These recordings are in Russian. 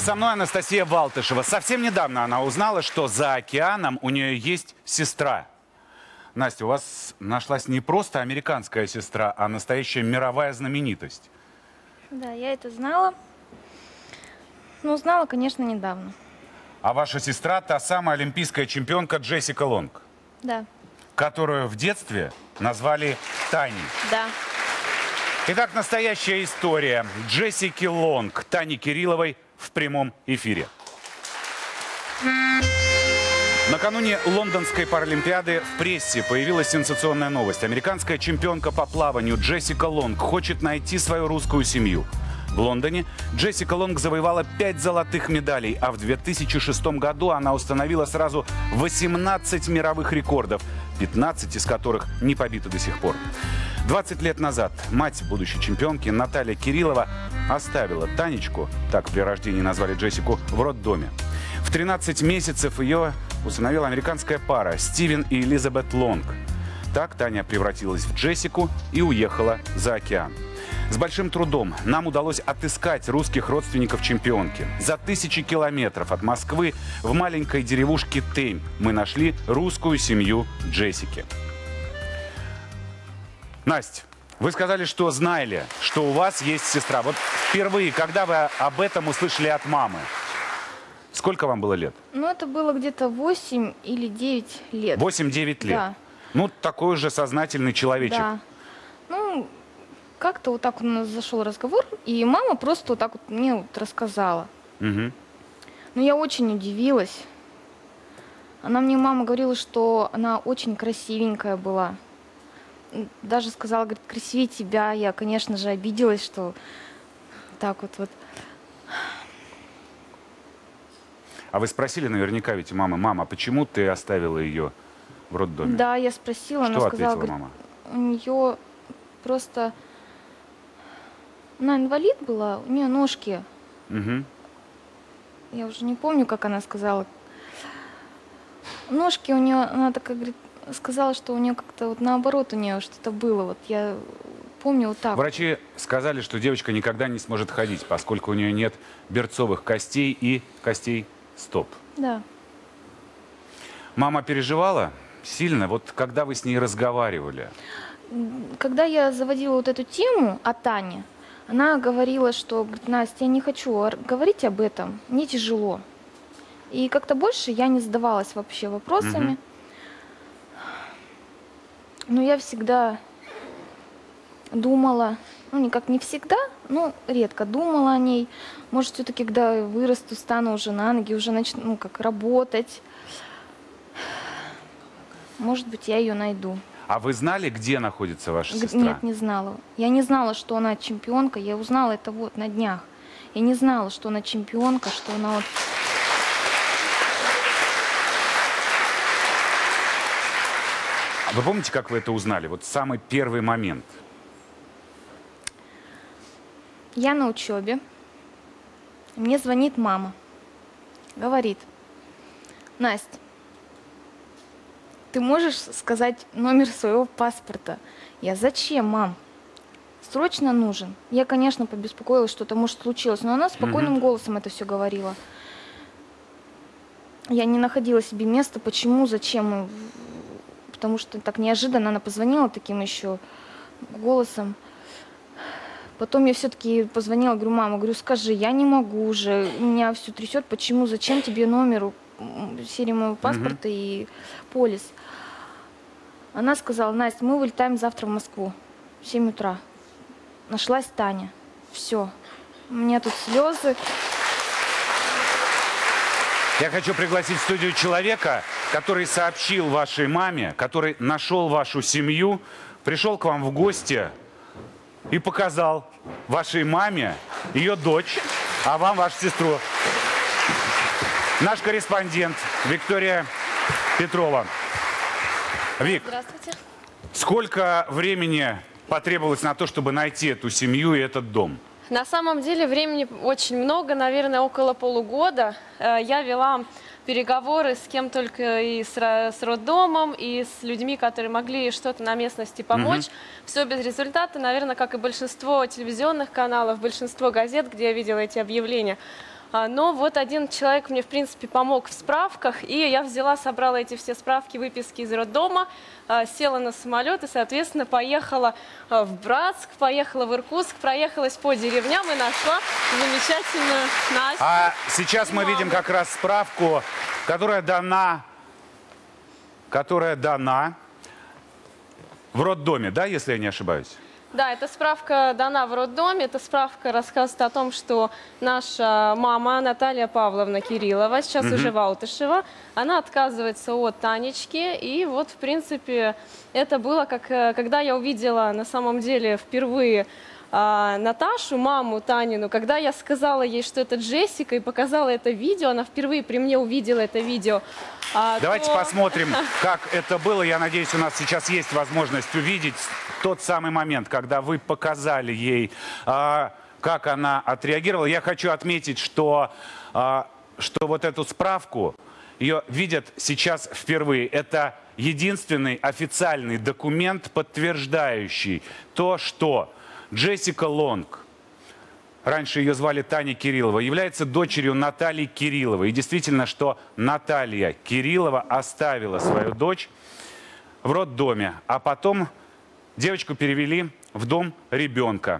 Со мной Анастасия Валтышева. Совсем недавно она узнала, что за океаном у нее есть сестра. Настя, у вас нашлась не просто американская сестра, а настоящая мировая знаменитость. Да, я это знала. Но узнала, конечно, недавно. А ваша сестра та самая олимпийская чемпионка Джессика Лонг, Да. которую в детстве назвали Таней. Да. Итак, настоящая история Джессики Лонг, Тани Кирилловой в прямом эфире. Накануне Лондонской паралимпиады в прессе появилась сенсационная новость. Американская чемпионка по плаванию Джессика Лонг хочет найти свою русскую семью. В Лондоне Джессика Лонг завоевала 5 золотых медалей, а в 2006 году она установила сразу 18 мировых рекордов, 15 из которых не побиты до сих пор. 20 лет назад мать будущей чемпионки Наталья Кириллова оставила Танечку, так при рождении назвали Джессику, в роддоме. В 13 месяцев ее усыновила американская пара Стивен и Элизабет Лонг. Так Таня превратилась в Джессику и уехала за океан. С большим трудом нам удалось отыскать русских родственников чемпионки. За 1000 километров от Москвы в маленькой деревушке Тейм мы нашли русскую семью Джессики. Настя, вы сказали, что знали, что у вас есть сестра. Вот впервые, когда вы об этом услышали от мамы, сколько вам было лет? Ну, это было где-то 8 или 9 лет. 8-9 лет? Да. Ну, такой уже сознательный человечек. Да. Ну, как-то вот так у нас зашел разговор, и мама просто вот так вот мне вот рассказала. Угу. Но я очень удивилась. Мама говорила, что она очень красивенькая была. Даже сказала, говорит, красивее тебя. Я, конечно же, обиделась, что так вот. А вы спросили наверняка ведь у мамы: мама, почему ты оставила ее в роддоме? Да, я спросила, Что она сказала, ответила говорит, мама? у нее просто... Она инвалид была, у нее ножки. Угу. Я уже не помню, как она сказала. Ножки у нее, она такая, говорит, сказала, что у нее как-то вот наоборот у нее что-то было. Вот я помню вот так. Врачи сказали, что девочка никогда не сможет ходить, поскольку у нее нет берцовых костей и костей стоп. Да. Мама переживала сильно, вот когда вы с ней разговаривали? Когда я заводила вот эту тему о Тане, она говорила, что, говорит, Настя, я не хочу говорить об этом, мне тяжело. И как-то больше я не задавалась вообще вопросами. Но я всегда думала, ну никак не всегда, но редко думала о ней. Может, все-таки, когда вырасту, стану уже на ноги, уже начну, ну, как работать. Может быть, я ее найду. А вы знали, где находится ваша сестра? Нет, не знала. Я не знала, что она чемпионка. Я узнала это вот на днях. Я не знала, что она чемпионка, что она вот... Вы помните, как вы это узнали? Вот самый первый момент. Я на учебе. Мне звонит мама. Говорит: Настя, ты можешь сказать номер своего паспорта? Я: зачем, мам? Срочно нужен. Я, конечно, побеспокоилась, что-то может случилось, но она спокойным голосом это все говорила. Я не находила себе места, почему, зачем. Потому что так неожиданно она позвонила таким еще голосом. Потом я все-таки позвонила, говорю: мама, говорю, скажи, я не могу уже, меня все трясет, почему, зачем тебе номер, серия моего паспорта и полис. Она сказала: Настя, мы вылетаем завтра в Москву в 7 утра. Нашлась Таня. Все. У меня тут слезы. Я хочу пригласить в студию человека, который сообщил вашей маме, который нашел вашу семью, пришел к вам в гости и показал вашей маме ее дочь, а вам вашу сестру. Наш корреспондент Виктория Петрова. Вик, Здравствуйте. сколько времени потребовалось на то, чтобы найти эту семью и этот дом? На самом деле времени очень много, наверное, около полугода. Я вела переговоры с кем только, и с роддомом, и с людьми, которые могли что-то на местности помочь. Все без результата, наверное, как и большинство телевизионных каналов, большинство газет, где я видела эти объявления. Но вот один человек мне, в принципе, помог в справках, и я собрала эти все справки, выписки из роддома, села на самолет и, соответственно, поехала в Братск, поехала в Иркутск, проехалась по деревням и нашла замечательную Настю. А сейчас мы видим как раз справку, которая дана в роддоме, да, если я не ошибаюсь? Да, эта справка дана в роддоме. Эта справка рассказывает о том, что наша мама Наталья Павловна Кириллова, сейчас уже Валтышева, она отказывается от Танечки. И вот, в принципе, это было, когда я увидела на самом деле впервые Наташу, маму Танину, когда я сказала ей, что это Джессика, и показала это видео, она впервые при мне увидела это видео. Давайте посмотрим, как это было. Я надеюсь, у нас сейчас есть возможность увидеть тот самый момент, когда вы показали ей, как она отреагировала. Я хочу отметить, что вот эту справку ее видят сейчас впервые. Это единственный официальный документ, подтверждающий то, что Джессика Лонг, раньше ее звали Таня Кириллова, является дочерью Натальи Кирилловой. И действительно, что Наталья Кириллова оставила свою дочь в роддоме, а потом девочку перевели в дом ребенка.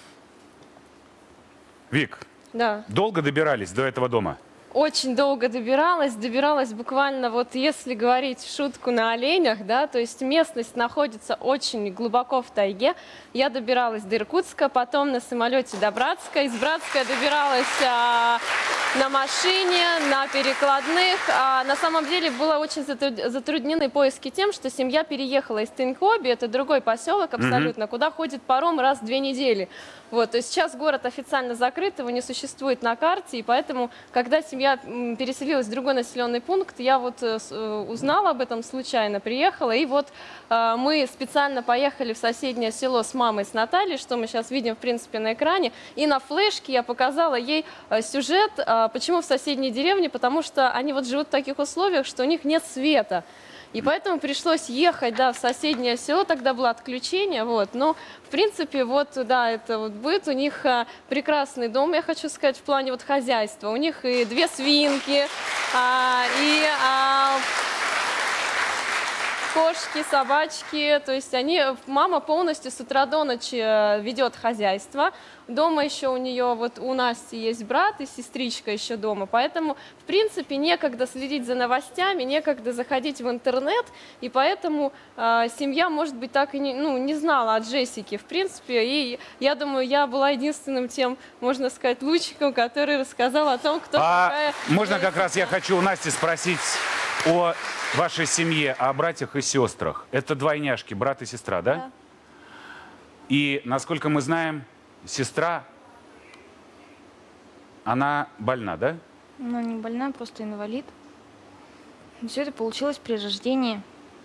Вик, Да. долго добирались до этого дома? Очень долго добиралась буквально, вот если говорить в шутку, на оленях, да, то есть местность находится очень глубоко в тайге. Я добиралась до Иркутска, потом на самолете до Братска, из Братска я добиралась на машине, на перекладных. На самом деле было очень затруднены поиски тем, что семья переехала из Тынькоби, это другой поселок абсолютно, куда ходит паром раз в 2 недели. Вот, то есть сейчас город официально закрыт, его не существует на карте, и поэтому, когда семья переселилась в другой населенный пункт, я вот узнала об этом случайно, приехала, и вот мы специально поехали в соседнее село с мамой, с Натальей, что мы сейчас видим, в принципе, на экране, и на флешке я показала ей сюжет, почему в соседней деревне, потому что они вот живут в таких условиях, что у них нет света. И поэтому пришлось ехать, да, в соседнее село, тогда было отключение, вот. Но, в принципе, вот, да, это вот быт, у них прекрасный дом, я хочу сказать, в плане вот хозяйства. У них и 2 свинки, кошки, собачки, то есть мама полностью с утра до ночи ведет хозяйство. Дома еще у нее, вот у Насти есть брат и сестричка еще дома, поэтому, в принципе, некогда следить за новостями, некогда заходить в интернет, и поэтому семья, может быть, так и не знала о Джессике, в принципе, и я думаю, я была единственным тем, можно сказать, лучиком, который рассказал о том, кто такая Можно Джессика. как раз я хочу у Насти спросить о вашей семье, о братьях и сестрах. Это двойняшки, брат и сестра, да? Да. И, насколько мы знаем, сестра, она больна, да? Ну, не больна, просто инвалид. Все это получилось при рождении.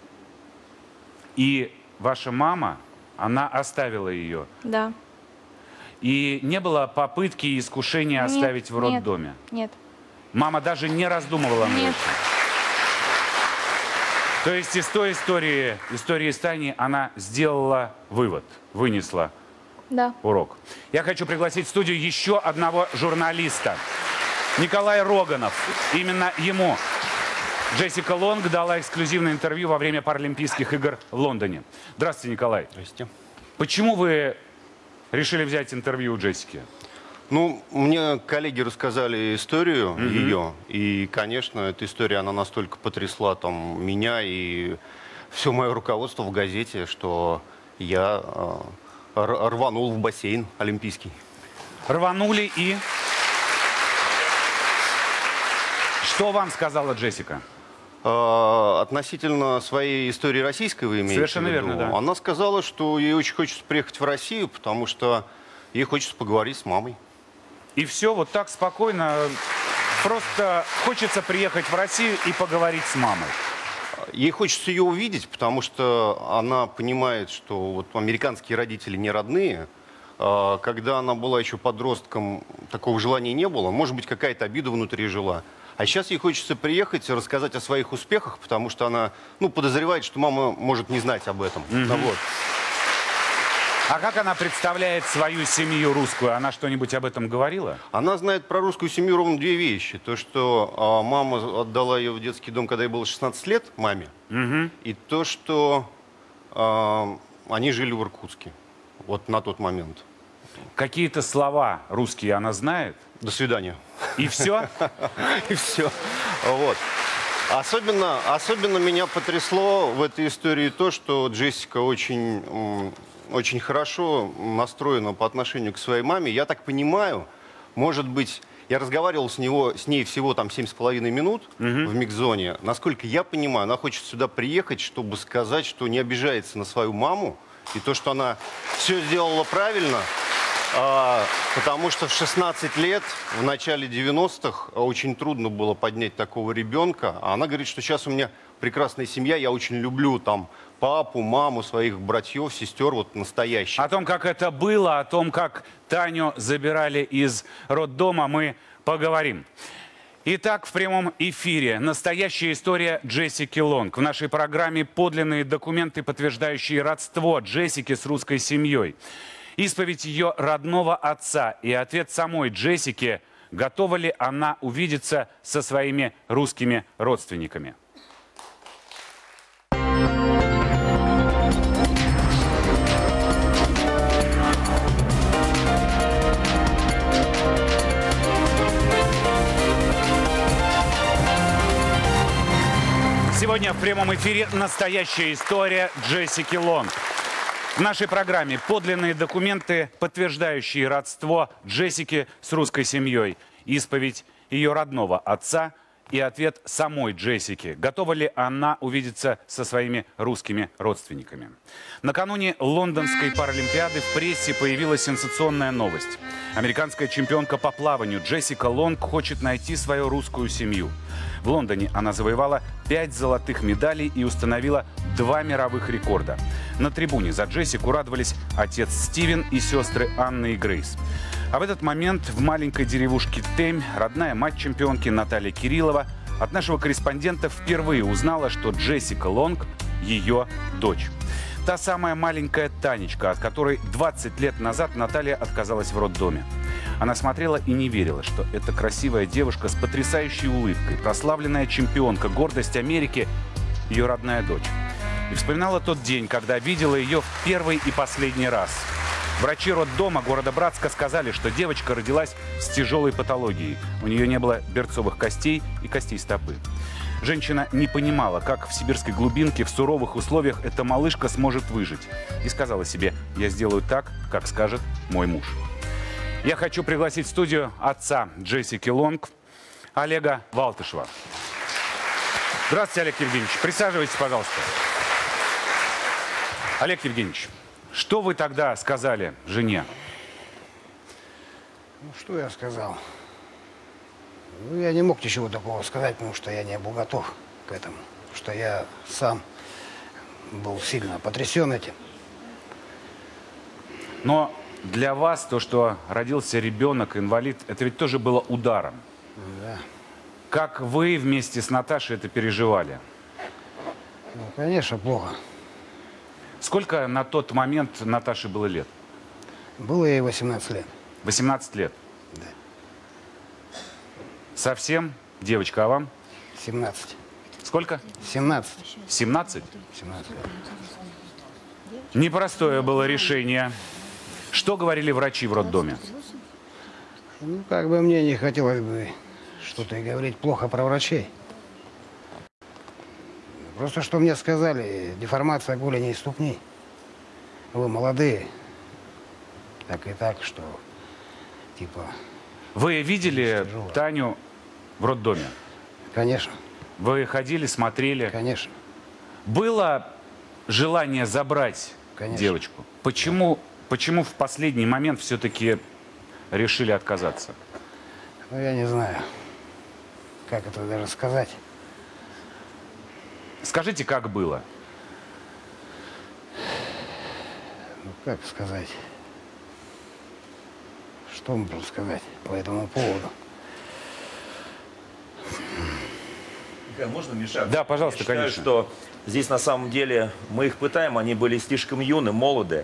И ваша мама, она оставила ее. Да. И не было попытки и искушения Нет, оставить в роддоме. Нет. Мама даже не раздумывала на Нет. это. То есть из той истории с Таней, она сделала вывод, вынесла Да. урок. Я хочу пригласить в студию еще одного журналиста. Николай Роганов. Именно ему Джессика Лонг дала эксклюзивное интервью во время Паралимпийских игр в Лондоне. Здравствуйте, Николай. Здравствуйте. Почему вы решили взять интервью у Джессики? Ну, мне коллеги рассказали историю ее, и, конечно, эта история, она настолько потрясла там меня и все мое руководство в газете, что я рванул в бассейн олимпийский. Рванули и... Что вам сказала Джессика? Относительно своей истории российской вы имеете Совершенно в виду? верно, да. Она сказала, что ей очень хочется приехать в Россию, потому что ей хочется поговорить с мамой. И все вот так спокойно. Просто хочется приехать в Россию и поговорить с мамой. Ей хочется ее увидеть, потому что она понимает, что вот американские родители не родные. Когда она была еще подростком, такого желания не было. Может быть, какая-то обида внутри жила. А сейчас ей хочется приехать и рассказать о своих успехах, потому что она подозревает, что мама может не знать об этом. Вот. А как она представляет свою семью русскую? Она что-нибудь об этом говорила? Она знает про русскую семью ровно две вещи. То, что мама отдала ее в детский дом, когда ей было 16 лет, маме. И то, что они жили в Иркутске. Вот на тот момент. Какие-то слова русские она знает? До свидания. И все? И все. Вот. Особенно меня потрясло в этой истории то, что Джессика очень хорошо настроена по отношению к своей маме. Я так понимаю, может быть, я разговаривал с ней всего там 7,5 минут в микс-зоне. Насколько я понимаю, она хочет сюда приехать, чтобы сказать, что не обижается на свою маму. И то, что она все сделала правильно. Потому что в 16 лет, в начале 90-х, очень трудно было поднять такого ребенка. А она говорит, что сейчас у меня прекрасная семья, я очень люблю там папу, маму, своих братьев, сестер, вот настоящих. О том, как это было, о том, как Таню забирали из роддома, мы поговорим. Итак, в прямом эфире настоящая история Джессики Лонг. В нашей программе подлинные документы, подтверждающие родство Джессики с русской семьей. Исповедь ее родного отца и ответ самой Джессики, готова ли она увидеться со своими русскими родственниками. Сегодня в прямом эфире настоящая история Джессики Лонг. В нашей программе подлинные документы, подтверждающие родство Джессики с русской семьей, исповедь ее родного отца и ответ самой Джессики, готова ли она увидеться со своими русскими родственниками. Накануне Лондонской паралимпиады в прессе появилась сенсационная новость. Американская чемпионка по плаванию Джессика Лонг хочет найти свою русскую семью. В Лондоне она завоевала 5 золотых медалей и установила 2 мировых рекорда. На трибуне за Джессику радовались отец Стивен и сестры Анна и Грейс. А в этот момент в маленькой деревушке Темь родная мать чемпионки Наталья Кириллова от нашего корреспондента впервые узнала, что Джессика Лонг – ее дочь. Та самая маленькая Танечка, от которой 20 лет назад Наталья отказалась в роддоме. Она смотрела и не верила, что эта красивая девушка с потрясающей улыбкой, прославленная чемпионка, гордость Америки – ее родная дочь. И вспоминала тот день, когда видела ее в первый и последний раз. Врачи роддома города Братска сказали, что девочка родилась с тяжелой патологией. У нее не было берцовых костей и костей стопы. Женщина не понимала, как в сибирской глубинке в суровых условиях эта малышка сможет выжить. И сказала себе: я сделаю так, как скажет мой муж. Я хочу пригласить в студию отца Джессики Лонг, Олега Валтышева. Здравствуйте, Олег Евгеньевич. Присаживайтесь, пожалуйста. Олег Евгеньевич, что вы тогда сказали жене? Ну, что я сказал? Ну, я не мог ничего такого сказать, потому что я не был готов к этому. Что я сам был сильно потрясен этим. Но для вас то, что родился ребенок-инвалид, это ведь тоже было ударом. Да. Как вы вместе с Наташей это переживали? Ну, конечно, плохо. Сколько на тот момент Наташе было лет? Было ей 18 лет. 18 лет? Да. Совсем? Девочка, а вам? 17. Сколько? 17. 17? 17 лет. Непростое было решение. Что говорили врачи в роддоме? Ну, как бы мне не хотелось бы что-то и говорить плохо про врачей. Просто что мне сказали, деформация голени и ступней. Вы молодые. Так и так, что типа... Вы видели Таню в роддоме? Конечно. Вы ходили, смотрели? Конечно. Было желание забрать девочку? Почему в последний момент все-таки решили отказаться? Ну, я не знаю, как это даже сказать. Скажите, как было? Ну, как сказать? Что можно сказать по этому поводу? Можно вмешаться? Да, пожалуйста, Я считаю, конечно. что здесь на самом деле мы их пытаем, они были слишком юны, молоды.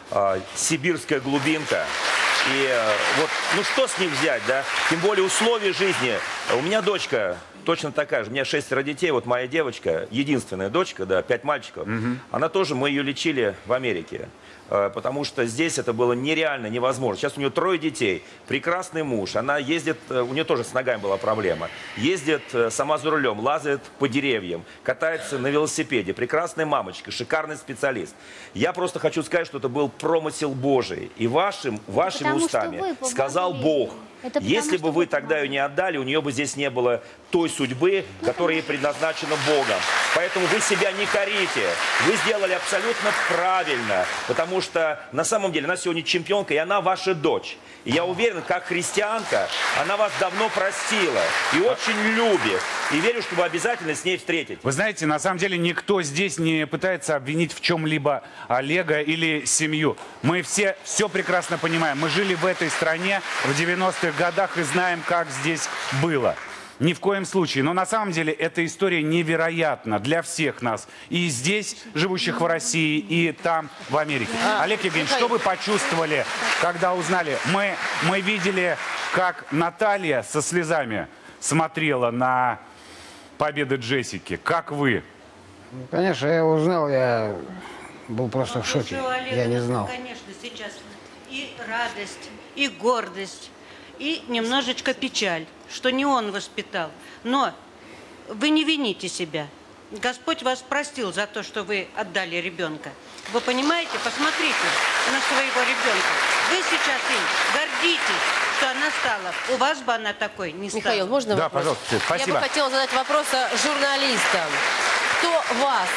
сибирская глубинка. И вот, ну что с них взять, да? Тем более условия жизни. У меня дочка точно такая же. У меня 6 детей. Вот моя девочка, единственная дочка, да, 5 мальчиков. Она тоже, мы ее лечили в Америке. Потому что здесь это было нереально, невозможно. Сейчас у нее 3 детей, прекрасный муж. Она ездит, у нее тоже с ногами была проблема. Ездит сама за рулем, лазает по деревьям, катается на велосипеде. Прекрасная мамочка, шикарный специалист. Я просто хочу сказать, что это был промысел Божий. И вашими устами сказал Бог. Если бы вы тогда ее не отдали, у нее бы здесь не было той судьбы, которая ей предназначена Богом. Поэтому вы себя не корите. Вы сделали абсолютно правильно. Потому что на самом деле она сегодня чемпионка, и она ваша дочь. И я уверен, как христианка, она вас давно простила и очень любит. И верю, что вы обязательно с ней встретитесь. Вы знаете, на самом деле никто здесь не пытается обвинить в чем-либо Олега или семью. Мы все прекрасно понимаем. Мы жили в этой стране в 90-х годах и знаем, как здесь было. Ни в коем случае. Но на самом деле эта история невероятна для всех нас. И здесь, живущих в России, и там, в Америке. Олег Евгеньевич, что вы почувствовали, когда узнали? Мы видели, как Наталья со слезами смотрела на победу Джессики. Как вы? Ну, конечно, я узнал, я был просто в шоке. Я не знал. Конечно, сейчас и радость, и гордость, и немножечко печаль, что не он воспитал. Но вы не вините себя. Господь вас простил за то, что вы отдали ребенка. Вы понимаете? Посмотрите на своего ребенка. Вы сейчас им гордитесь, что она стала. У вас бы она такой не стала. Михаил, можно Да, вопрос? пожалуйста, спасибо. Я бы хотела задать вопрос журналистам. Кто вас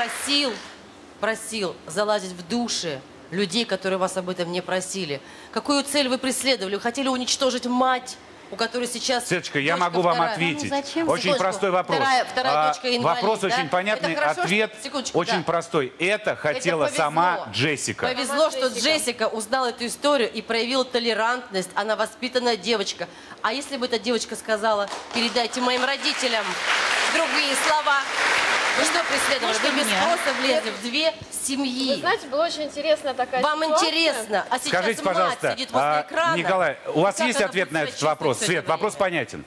просил залазить в души людей, которые вас об этом не просили? Какую цель вы преследовали? Вы хотели уничтожить мать, у которой сейчас... Светочка, я могу вам ответить. Очень простой вопрос. Вторая дочка инвалид, вопрос да? очень понятный, Это хорошо, ответ секундочку, очень да. простой. Это хотела повезло. сама Джессика. Повезло, что Джессика узнала эту историю и проявила толерантность. Она воспитанная девочка. А если бы эта девочка сказала, передайте моим родителям другие слова, вы что преследовали? Вы без спроса влезли в 2 семьи. Вы знаете, была очень интересная такая Вам ситуация. интересно, а сейчас Скажите, мать пожалуйста, сидит возле экрана. Николай, у вас Как есть она ответ будет на себя этот чувствовать вопрос? все это Свет, вопрос время? понятен.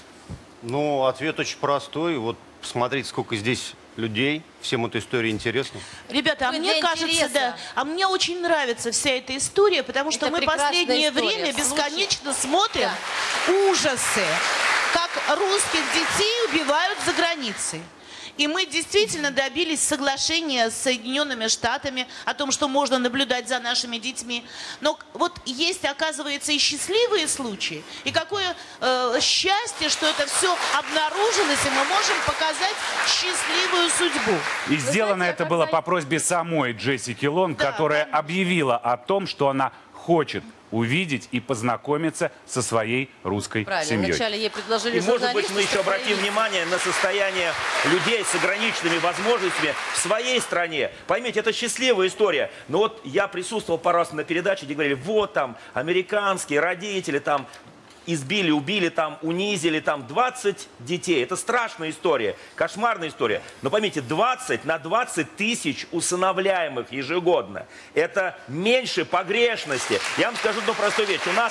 Ну, ответ очень простой. Вот посмотрите, сколько здесь людей. Всем эта история интересна. Ребята, а Вы мне для кажется, интереса. да, а мне очень нравится вся эта история, потому что Это мы прекрасная последнее история. время Слушай. бесконечно смотрим ужасы, как русских детей убивают за границей. И мы действительно добились соглашения с Соединенными Штатами о том, что можно наблюдать за нашими детьми. Но вот есть, оказывается, и счастливые случаи. И какое счастье, что это все обнаружилось, и мы можем показать счастливую судьбу. И сделано знаете, это я было когда- по просьбе самой Джессики Лонг, Да, которая конечно. объявила о том, что она хочет увидеть и познакомиться со своей русской Правильно, семьей. вначале ей предложили И, может быть, журналисты, мы еще что обратим проявить. внимание на состояние людей с ограниченными возможностями в своей стране. Поймите, это счастливая история. Но вот я присутствовал пару раз на передаче, где говорили, вот там американские родители там избили, убили, там унизили, там 20 детей. Это страшная история, кошмарная история. Но поймите, 20 на 20 тысяч усыновляемых ежегодно. Это меньше погрешности. Я вам скажу одну простую вещь. У нас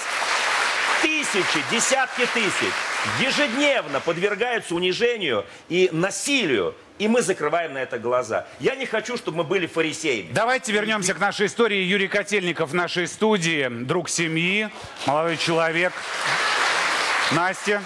тысячи, десятки тысяч ежедневно подвергаются унижению и насилию. И мы закрываем на это глаза. Я не хочу, чтобы мы были фарисеями. Давайте вернемся к нашей истории. Юрий Котельников в нашей студии, друг семьи, молодой человек. Настя.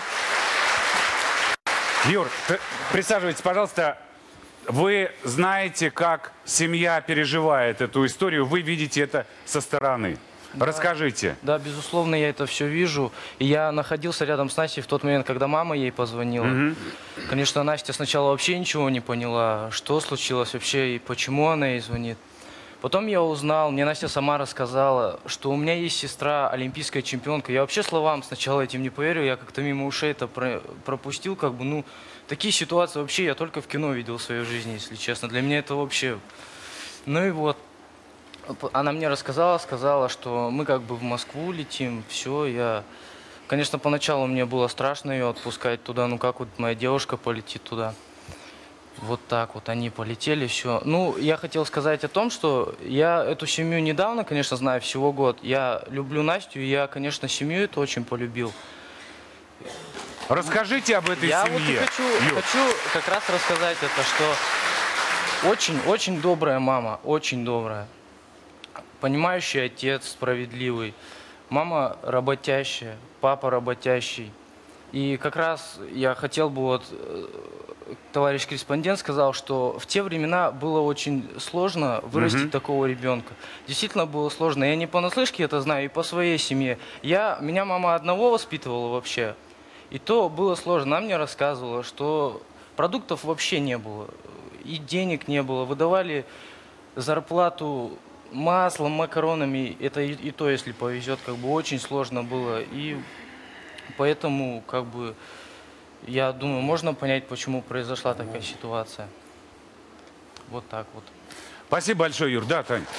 Юр, присаживайтесь, пожалуйста. Вы знаете, как семья переживает эту историю, вы видите это со стороны. Расскажите. Да, безусловно, я это все вижу. И я находился рядом с Настей в тот момент, когда мама ей позвонила. Конечно, Настя сначала вообще ничего не поняла, что случилось вообще и почему она ей звонит. Потом я узнал, мне Настя сама рассказала, что у меня есть сестра, олимпийская чемпионка. Я вообще словам сначала этим не поверил, я как-то мимо ушей это пропустил, как бы, ну, такие ситуации вообще я только в кино видел в своей жизни, если честно. Для меня это вообще... Ну и вот, она мне рассказала, сказала, что мы как бы в Москву летим, все, я... Конечно, поначалу мне было страшно ее отпускать туда, ну как вот моя девушка полетит туда. Вот так вот они полетели, все. Ну, я хотел сказать о том, что я эту семью недавно, конечно, знаю, всего год. Я люблю Настю, и я, конечно, семью эту очень полюбил. Расскажите об этой Я семье. вот хочу как раз рассказать это, что очень добрая мама, очень добрая. Понимающий отец, справедливый. Мама работящая, папа работящий. И как раз я хотел бы, вот товарищ корреспондент сказал, что в те времена было очень сложно вырастить такого ребенка. Действительно было сложно. Я не понаслышке это знаю, и по своей семье. Меня мама одного воспитывала вообще. И то было сложно. Она мне рассказывала, что продуктов вообще не было. И денег не было. Выдавали зарплату маслом, макаронами. Это и то, если повезет, как бы очень сложно было. И поэтому, как бы, я думаю, можно понять, почему произошла такая ситуация. Вот так вот. Спасибо большое, Юр. Да, Тань.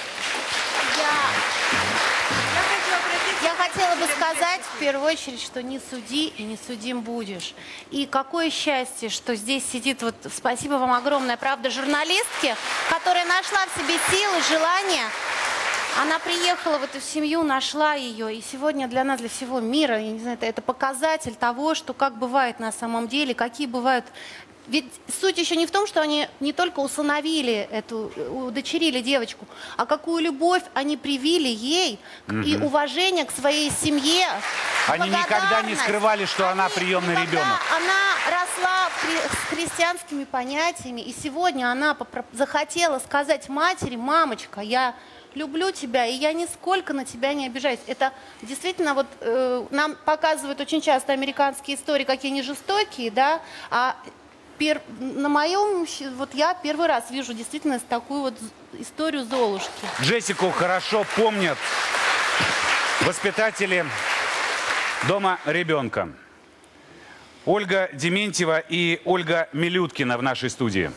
Я хотела бы сказать в первую очередь, что не суди и не судим будешь. И какое счастье, что здесь сидит, вот спасибо вам огромное, правда, журналистке, которая нашла в себе силы, желание. Она приехала в эту семью, нашла ее, и сегодня для нас, для всего мира, я не знаю, это показатель того, что как бывает на самом деле, какие бывают. Ведь суть еще не в том, что они не только усыновили удочерили девочку, а какую любовь они привили ей и уважение к своей семье. Они никогда не скрывали, что она приемный ребенок. Она росла с христианскими понятиями, и сегодня она захотела сказать матери: мамочка, я люблю тебя, и я нисколько на тебя не обижаюсь. Это действительно вот нам показывают очень часто американские истории, какие они жестокие, да, а на моем, вот я первый раз вижу действительно такую вот историю Золушки. Джессику хорошо помнят воспитатели дома ребенка. Ольга Дементьева и Ольга Милюткина в нашей студии.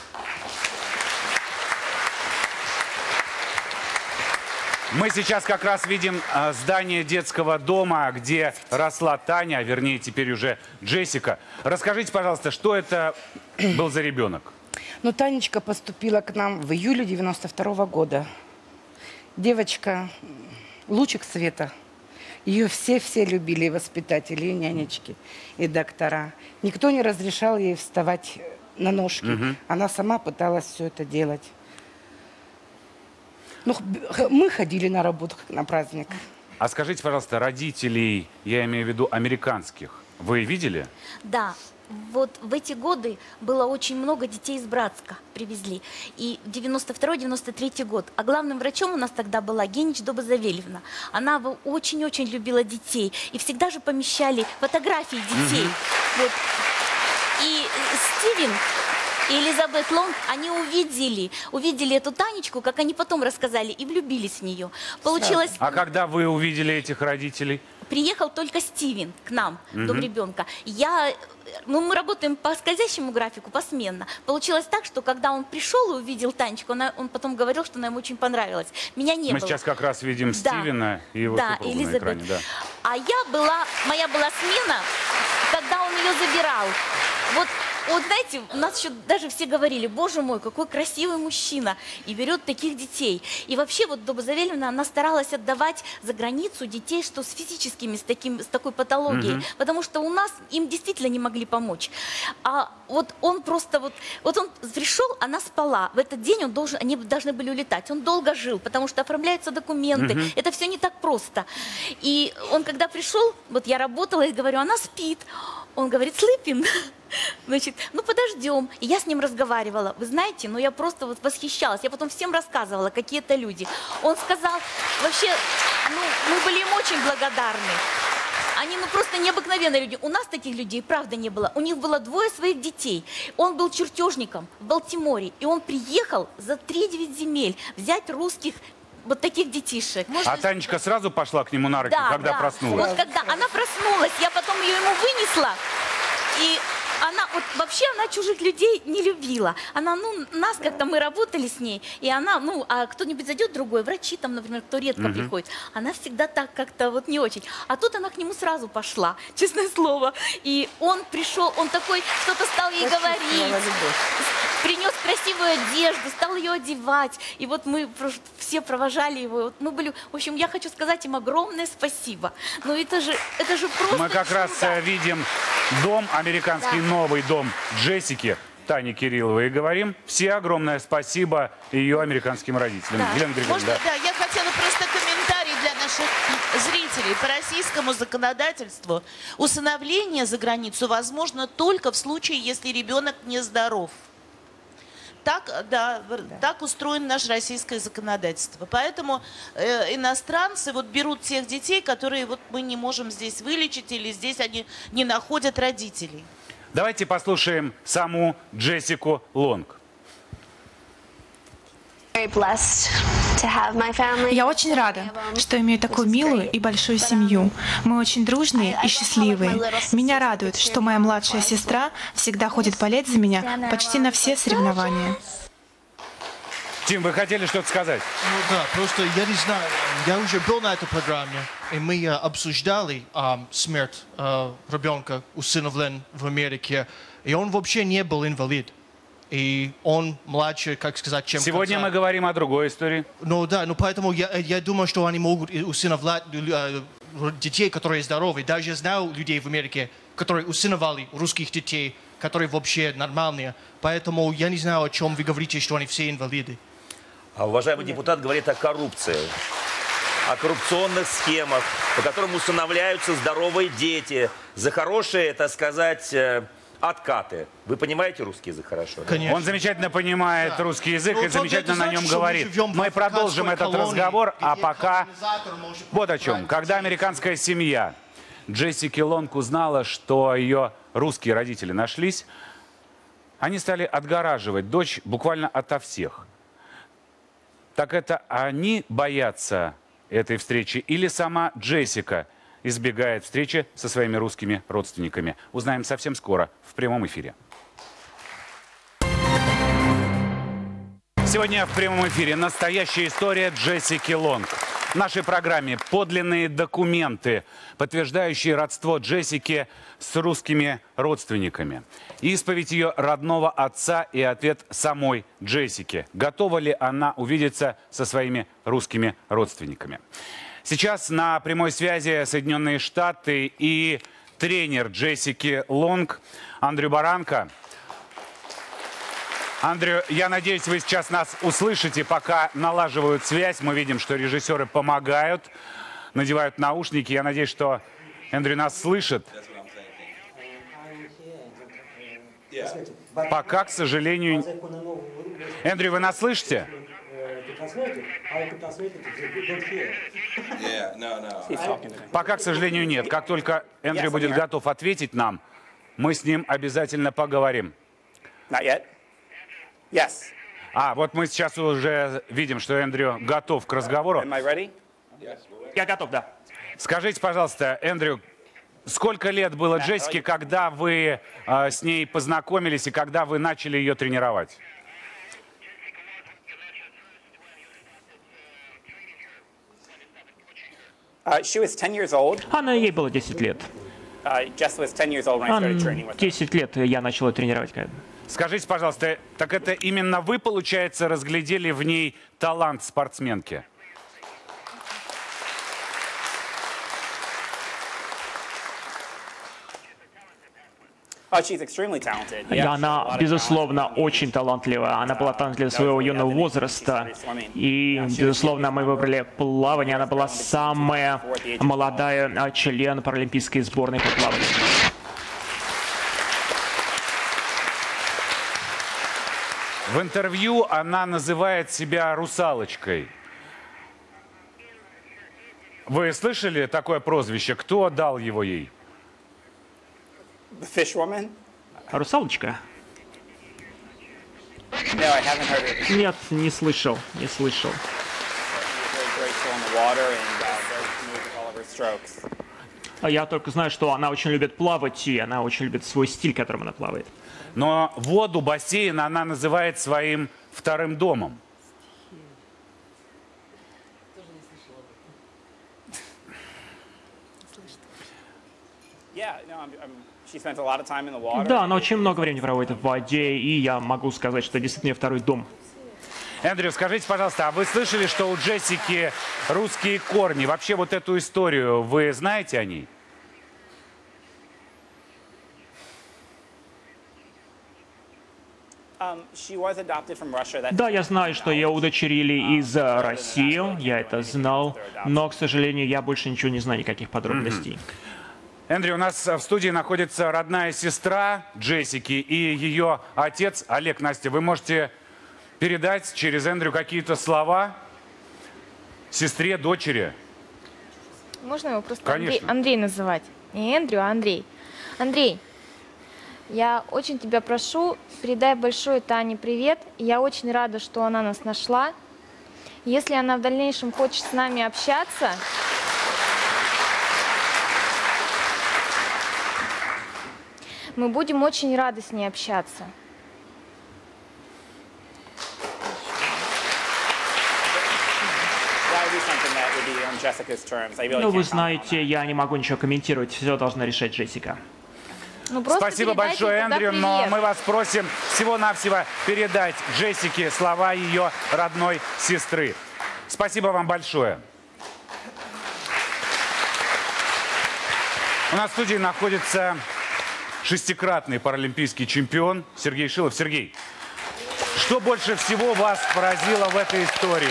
Мы сейчас как раз видим здание детского дома, где росла Таня, вернее, теперь уже Джессика. Расскажите, пожалуйста, что это был за ребенок? Ну, Танечка поступила к нам в июле 92-го года. Девочка, лучик света. Ее все любили, и воспитатели, и нянечки, и доктора. Никто не разрешал ей вставать на ножки. Она сама пыталась все это делать. Ну, мы ходили на работу, как на праздник. А скажите, пожалуйста, родителей, я имею в виду американских, вы видели? Да. Вот в эти годы было очень много детей из Братска привезли. И 92-93 год. А главным врачом у нас тогда была Генич Добозавельевна. Она очень-очень любила детей. И всегда же помещали фотографии детей. Вот. И Стивен и Элизабет Лонг, они увидели эту Танечку, как они потом рассказали, и влюбились в нее. Получилось... А когда вы увидели этих родителей? Приехал только Стивен к нам, дом ребенка. Мы работаем по скользящему графику, посменно. Получилось так, что когда он пришел и увидел Танечку, он потом говорил, что она ему очень понравилась. Меня не было. Мы сейчас как раз видим Стивена и его супругу на экране. Да. А моя была смена, когда он ее забирал. Вот знаете, у нас еще даже все говорили: боже мой, какой красивый мужчина, и берет таких детей. И вообще вот Добозавельевна, она старалась отдавать за границу детей, что с физическими, с такой патологией, потому что у нас им действительно не могли помочь. А вот он просто, вот он пришел, она спала. В этот день они должны были улетать. Он долго жил, потому что оформляются документы. Это все не так просто. И он когда пришел, вот я работала и говорю: она спит. Он говорит: sleeping. Значит, ну подождем. И я с ним разговаривала. Вы знаете, я просто вот восхищалась. Я потом всем рассказывала, какие это люди. Он сказал, вообще, мы были им очень благодарны. Они просто необыкновенные люди. У нас таких людей, правда, не было. У них было 2 своих детей. Он был чертежником в Балтиморе. И он приехал за 3-9 земель взять русских вот таких детишек. А Танечка сразу пошла к нему на руки, когда проснулась? Вот когда она проснулась, я потом ее ему вынесла. И вообще она чужих людей не любила. Она, нас как-то, мы работали с ней, и она, а кто-нибудь зайдет другой, врачи там, например, кто редко приходит, она всегда так как-то вот не очень. А тут она к нему сразу пошла, честное слово. И он пришел, он такой, что-то стал ей говорить. принес красивую одежду, стал ее одевать. И вот мы все провожали его. Вот мы были, в общем, я хочу сказать им огромное спасибо. Но это же просто Мы как раз чудо. видим дом, американский новый дом Джессики, Тани Кирилловой, и говорим все огромное спасибо ее американским родителям. Да. Елена Григорьевна, Можно, да, я хотела просто комментарий для наших зрителей. По российскому законодательству усыновление за границу возможно только в случае, если ребенок нездоров. Так, да, так устроено наше российское законодательство. Поэтому иностранцы вот берут тех детей, которые вот мы не можем здесь вылечить, или здесь они не находят родителей. Давайте послушаем саму Джессику Лонг. Я очень рада, что имею такую милую и большую семью. Мы очень дружные и счастливые. Меня радует, что моя младшая сестра всегда ходит болеть за меня почти на все соревнования. Тим, вы хотели что-то сказать? Ну да, просто я не знаю, я уже был на этой программе, и мы обсуждали смерть ребенка, усыновлен в Америке, и он вообще не был инвалид. И он младше, как сказать, чем Сегодня мы говорим о другой истории. Ну да, ну поэтому я думаю, что они могут усыновлять детей, которые здоровы. Даже я знал людей в Америке, которые усыновали русских детей, которые вообще нормальные. Поэтому я не знаю, о чем вы говорите, что они все инвалиды. А уважаемый депутат говорит о коррупции, о коррупционных схемах, по которым усыновляются здоровые дети за хорошие, так сказать, откаты. Вы понимаете русский язык хорошо? Конечно. Он замечательно понимает русский язык и замечательно на нем говорит. Мы продолжим этот разговор, а пока вот о чем. Когда американская семья Джессики Лонг узнала, что ее русские родители нашлись, они стали отгораживать дочь буквально ото всех. Так это они боятся этой встречи или сама Джессика избегает встречи со своими русскими родственниками? Узнаем совсем скоро в прямом эфире. Сегодня в прямом эфире настоящая история Джессики Лонг. В нашей программе подлинные документы, подтверждающие родство Джессики с русскими родственниками. Исповедь ее родного отца и ответ самой Джессики. Готова ли она увидеться со своими русскими родственниками? Сейчас на прямой связи Соединенные Штаты и тренер Джессики Лонг Андрю Баранко. Андрю, я надеюсь, вы сейчас нас услышите, пока налаживают связь. Мы видим, что режиссеры помогают, надевают наушники. Я надеюсь, что Андрю нас слышит. Пока, к сожалению... Андрю, вы нас слышите? Пока, к сожалению, нет. Как только Андрю будет готов ответить нам, мы с ним обязательно поговорим. А, вот мы сейчас уже видим, что Эндрю готов к разговору. Я готов, да. Скажите, пожалуйста, Эндрю, сколько лет было Джессике, когда вы с ней познакомились и когда вы начали ее тренировать? Ей было 10 лет. 10 лет я начал тренировать. Скажите, пожалуйста, так это именно вы, получается, разглядели в ней талант спортсменки? И она, безусловно, очень талантлива. Она была талантлива своего юного возраста. И, безусловно, мы выбрали плавание. Она была самая молодая член паралимпийской сборной по плаванию. В интервью она называет себя русалочкой. Вы слышали такое прозвище? Кто дал его ей? Русалочка? Нет, не слышал, не слышал. Я только знаю, что она очень любит плавать, и она очень любит свой стиль, которым она плавает. Но воду, бассейн она называет своим вторым домом. Да, она очень много времени проводит в воде, и я могу сказать, что действительно второй дом. Эндрю, скажите, пожалуйста, а вы слышали, что у Джессики русские корни? Вообще вот эту историю вы знаете о ней? Да, я знаю, что ее удочерили из России, я это знал, но, к сожалению, я больше ничего не знаю, никаких подробностей. Эндрю, у нас в студии находится родная сестра Джессики и ее отец Олег. Настя, вы можете передать через Эндрю какие-то слова сестре, дочери? Можно его просто Конечно. Андрей называть? Не Эндрю, а Андрей. Андрей, я очень тебя прошу, передай большой Тане привет. Я очень рада, что она нас нашла. Если она в дальнейшем хочет с нами общаться, мы будем очень рады с ней общаться. Ну, вы знаете, я не могу ничего комментировать, все должна решать Джессика. Ну, Спасибо большое, Эндрю, но мы вас просим всего-навсего передать Джессике слова ее родной сестры. Спасибо вам большое. У нас в студии находится шестикратный паралимпийский чемпион Сергей Шилов. Сергей, что больше всего вас поразило в этой истории?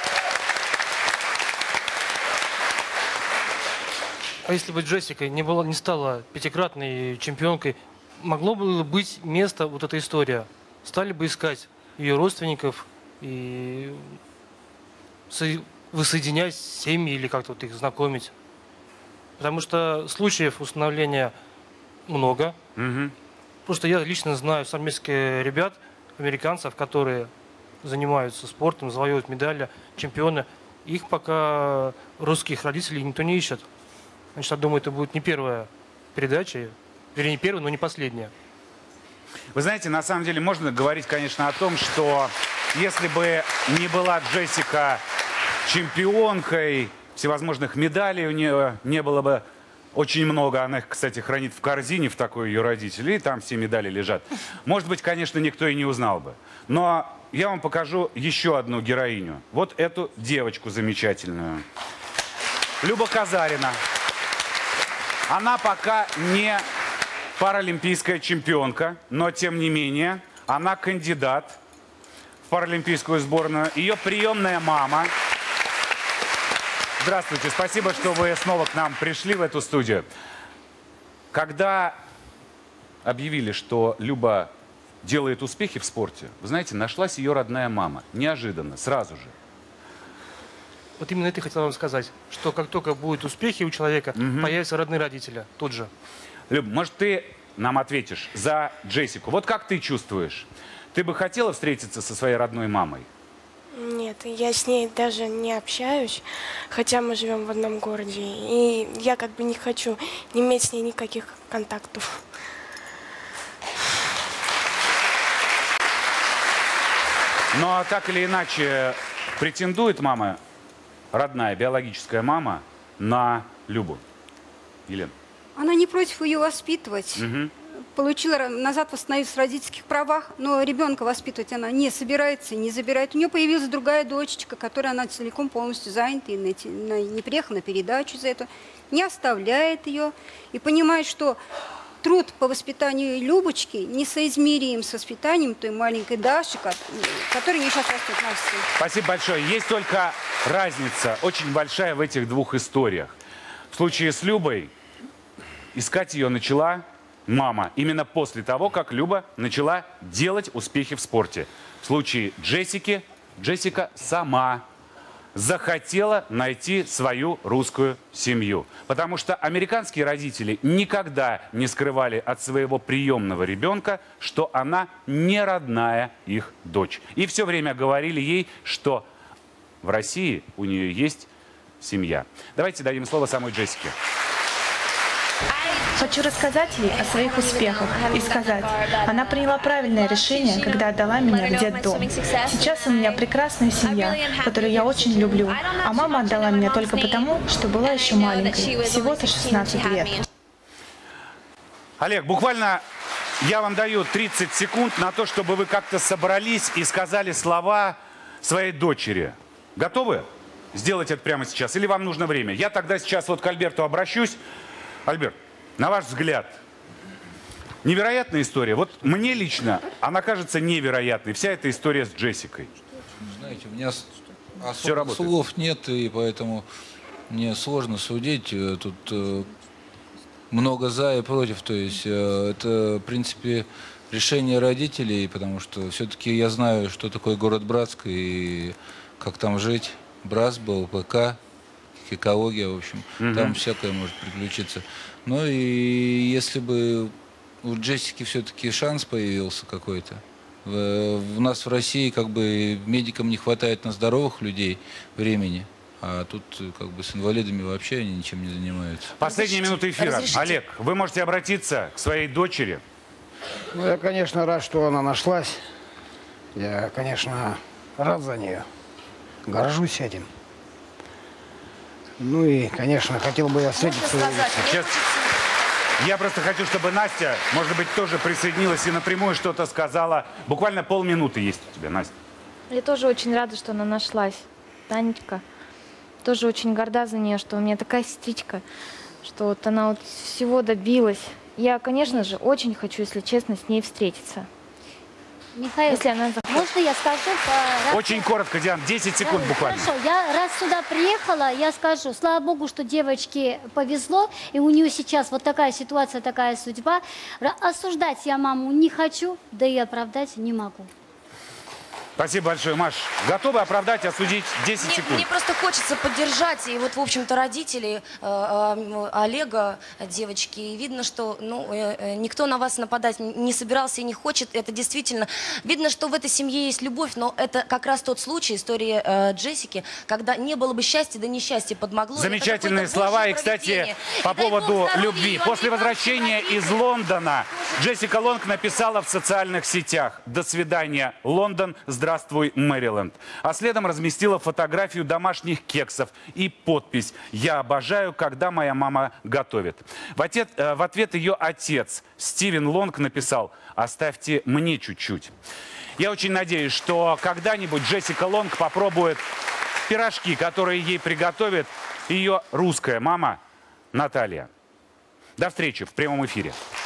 А если бы Джессика не стала пятикратной чемпионкой, могло бы быть место вот эта история? Стали бы искать ее родственников и воссоединять семьи или как-то вот их знакомить. Потому что случаев установления много. Просто я лично знаю с армейских ребят, американцев, которые занимаются спортом, завоевывают медали, чемпионы. Их пока русских родителей никто не ищет. Значит, я думаю, это будет не первая передача, вернее, не первая, но не последняя. Вы знаете, на самом деле можно говорить, конечно, о том, что если бы не была Джессика чемпионкой, всевозможных медалей у нее не было бы очень много. Она их, кстати, хранит в корзине, в такой ее родителей, и там все медали лежат. Может быть, конечно, никто и не узнал бы. Но я вам покажу еще одну героиню. Вот эту девочку замечательную. Люба Казарина. Она пока не паралимпийская чемпионка, но тем не менее она кандидат в паралимпийскую сборную. Ее приемная мама. Здравствуйте, спасибо, что вы снова к нам пришли в эту студию. Когда объявили, что Люба делает успехи в спорте, вы знаете, нашлась ее родная мама. Неожиданно, сразу же. Вот именно это я хотел вам сказать, что как только будут успехи у человека, появятся родные родители тут же. Люб, может, ты нам ответишь за Джессику? Вот как ты чувствуешь? Ты бы хотела встретиться со своей родной мамой? Нет, я с ней даже не общаюсь, хотя мы живем в одном городе. И я как бы не хочу иметь с ней никаких контактов. Но так или иначе претендует мама, родная, биологическая мама, на Любу? Елена? Она не против ее воспитывать. Угу. Получила назад восстановиться в родительских правах, но ребенка воспитывать она не собирается и не забирает. У нее появилась другая дочечка, которой она целиком полностью занята, и не приехала на передачу из-за этого, не оставляет ее и понимает, что труд по воспитанию Любочки несоизмерим с воспитанием той маленькой Даши, которая не сейчас растет в нашей семье. Спасибо большое. Есть только разница очень большая в этих двух историях. В случае с Любой искать ее начала мама именно после того, как Люба начала делать успехи в спорте. В случае Джессики, Джессика сама захотела найти свою русскую семью. Потому что американские родители никогда не скрывали от своего приемного ребенка, что она не родная их дочь. И все время говорили ей, что в России у нее есть семья. Давайте дадим слово самой Джессике. Хочу рассказать ей о своих успехах и сказать, она приняла правильное решение, когда отдала меня в детдом. Сейчас у меня прекрасная семья, которую я очень люблю, а мама отдала меня только потому, что была еще маленькой, всего-то 16 лет. Олег, буквально я вам даю 30 секунд на то, чтобы вы как-то собрались и сказали слова своей дочери. Готовы сделать это прямо сейчас? Или вам нужно время? Я тогда сейчас вот к Альберту обращусь. Альберт, на ваш взгляд, невероятная история? Вот мне лично она кажется невероятной. Вся эта история с Джессикой. Знаете, у меня особых слов нет, и поэтому мне сложно судить. Тут много за и против. То есть это, в принципе, решение родителей, потому что все-таки я знаю, что такое город Братск и как там жить. Братск был, ПК, экология, в общем. Там всякое может приключиться. Ну и если бы у Джессики все-таки шанс появился какой-то. У нас в России как бы медикам не хватает на здоровых людей времени. А тут как бы с инвалидами вообще они ничем не занимаются. Последние минуты эфира. Олег, вы можете обратиться к своей дочери. Ну, я, конечно, рад, что она нашлась. Я, конечно, рад за нее. Горжусь этим. Ну и, конечно, хотел бы я встретиться. Сейчас я просто хочу, чтобы Настя, может быть, тоже присоединилась и напрямую что-то сказала. Буквально полминуты есть у тебя, Настя. Я тоже очень рада, что она нашлась. Танечка. Тоже очень горда за нее, что у меня такая сестричка, что вот она вот всего добилась. Я, конечно же, очень хочу, если честно, с ней встретиться. Михаил, если она захочет. можно я скажу? Очень коротко, Диан, 10 секунд буквально. Хорошо, я раз сюда приехала, я скажу, слава богу, что девочке повезло, и у нее сейчас вот такая ситуация, такая судьба. Осуждать я маму не хочу, да и оправдать не могу. Спасибо большое, Маш. Готовы оправдать, осудить 10 секунд? Мне просто хочется поддержать, и вот, в общем-то, родители Олега, девочки, и видно, что никто на вас нападать не собирался и не хочет. Это действительно, видно, что в этой семье есть любовь, но это как раз тот случай, история Джессики, когда не было бы счастья, да несчастье подмогло. Замечательные слова, и, кстати, по поводу любви. После возвращения из Лондона Джессика Лонг написала в социальных сетях: «До свидания, Лондон, здравствуй, Мэриленд». А следом разместила фотографию домашних кексов и подпись: «Я обожаю, когда моя мама готовит». В ответ ее отец Стивен Лонг написал: «Оставьте мне чуть-чуть». Я очень надеюсь, что когда-нибудь Джессика Лонг попробует пирожки, которые ей приготовит ее русская мама Наталья. До встречи в прямом эфире.